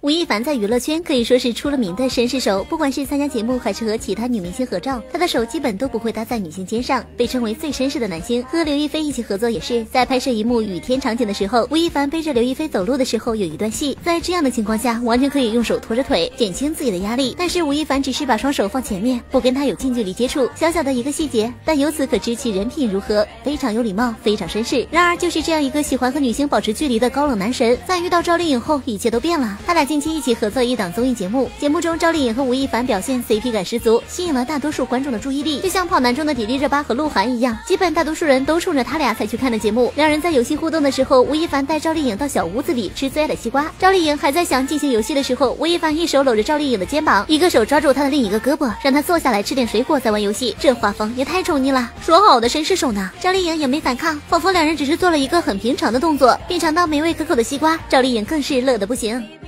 吴亦凡在娱乐圈可以说是出了名的绅士手，不管是参加节目还是和其他女明星合照，他的手基本都不会搭在女性肩上，被称为最绅士的男星。和刘亦菲一起合作也是，在拍摄一幕雨天场景的时候，吴亦凡背着刘亦菲走路的时候有一段戏，在这样的情况下，完全可以用手拖着腿减轻自己的压力，但是吴亦凡只是把双手放前面，不跟他有近距离接触，小小的一个细节，但由此可知其人品如何，非常有礼貌，非常绅士。然而就是这样一个喜欢和女星保持距离的高冷男神，在遇到赵丽颖后，一切都变了。他俩近期一起合作一档综艺节目，节目中赵丽颖和吴亦凡表现 CP 感十足，吸引了大多数观众的注意力，就像跑男中的迪丽热巴和鹿晗一样，基本大多数人都冲着他俩才去看的节目。两人在游戏互动的时候，吴亦凡带赵丽颖到小屋子里吃最爱的西瓜，赵丽颖还在想进行游戏的时候，吴亦凡一手搂着赵丽颖的肩膀，一个手抓住她的另一个胳膊，让她坐下来吃点水果再玩游戏，这画风也太宠溺了，说好的绅士手呢？赵丽颖也没反抗，仿佛两人只是做了一个很平常的动作。品尝到美味可口的西瓜，赵丽颖更是乐得不行。